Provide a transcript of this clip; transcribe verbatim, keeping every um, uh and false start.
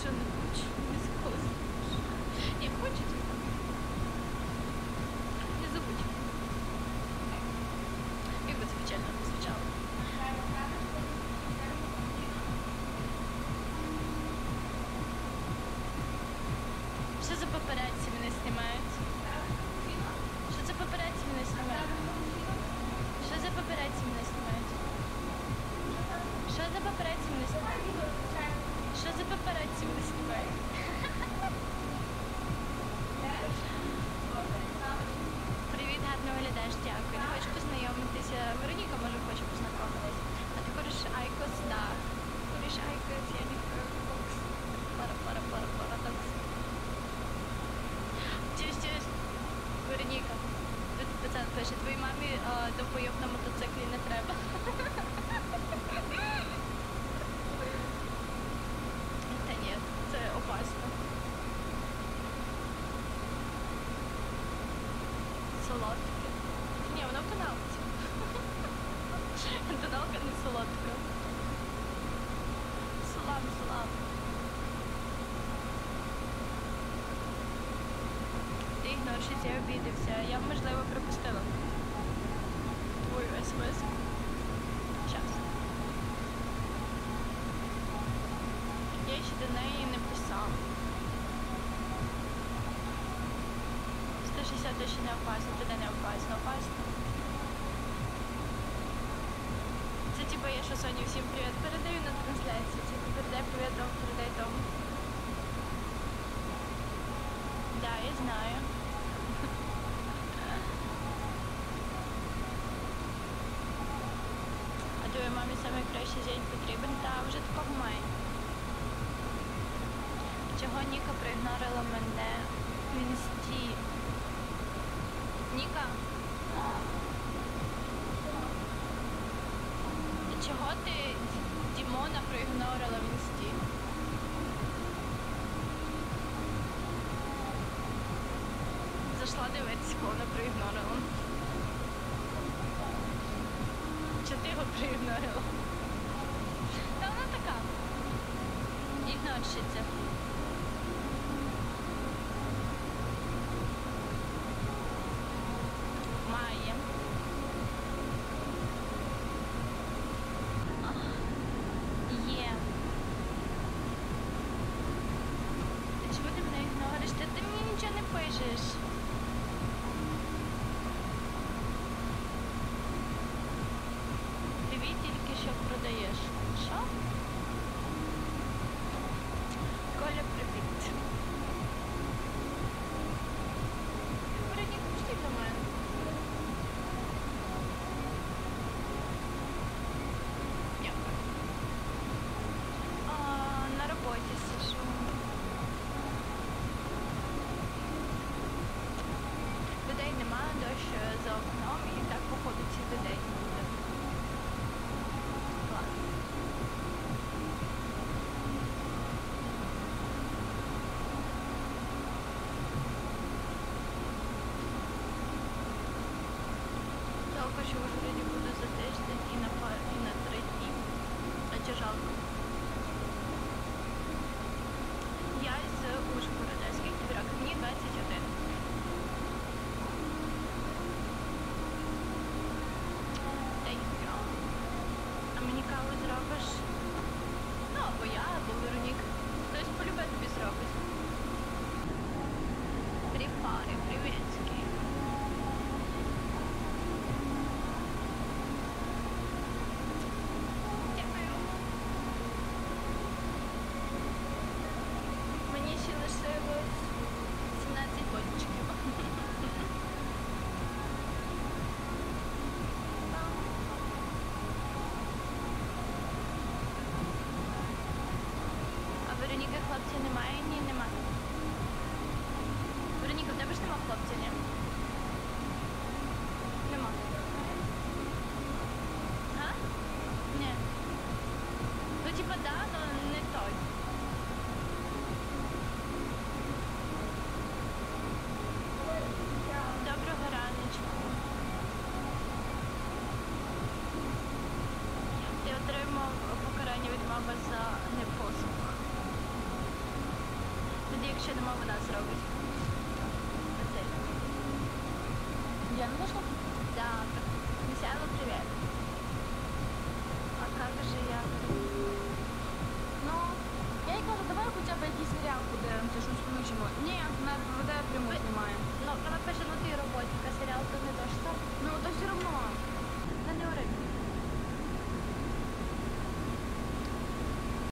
що не хочу? Не схожу. Не хочете? Не забудь. Як би це печально не звучало. Що за папараці мене знімають? Що за папараці мене знімають? Що за папараці мене знімають? Що за папараці мене знімають? Що за папараці мене знімають? Привіт, гарно виглядаєш, дякую. Не хочеш познайомитися? Вероніка, може, хоче познайомитися. А ти куриш Айкос? Да. Куриш Айкос, я не курю. Пара-пара-пара-парадокс. Чуєш, Вероніка, тут пацан пише, твоїй мамі довбойоб на мотоциклі не треба. Та ні, це опасно. Солодке. Ні, воно в тоналці. Тоналка не солодка. Салам, салам. Ти ігнорщиць, я обідався. Я, можливо, пропустила твою смс. Щас. Я ще до неї не писала. сто шістдесят ще не опасно. Туди не опасно. Опасно. Це типа я що Соні всім привіт передаю на трансляції. Типа передай привіт дому, передай дому. Да, я знаю. А твоїй мамі саме кращий день потрібен, та вже такого має. Чого Ніка проігнорила мене в інсті? Ніка? Чого ти Дімона проігнорила в інсті? Зайшла дивитися, кого вона проігнорила. Чи ти його проігнорила? Та вона така. Ігнорщиця. Має. Є. Та чому ти мене ігнориш? Та ти мені нічого не пишеш. Привіт, тільки що продаєш. Що? Коля, привіт. Вероніка, пусти до мене. Дякую. А, на роботі сижу. якщо дома вона зробить. Оце. Я не можу. Да, Михайло, привіт.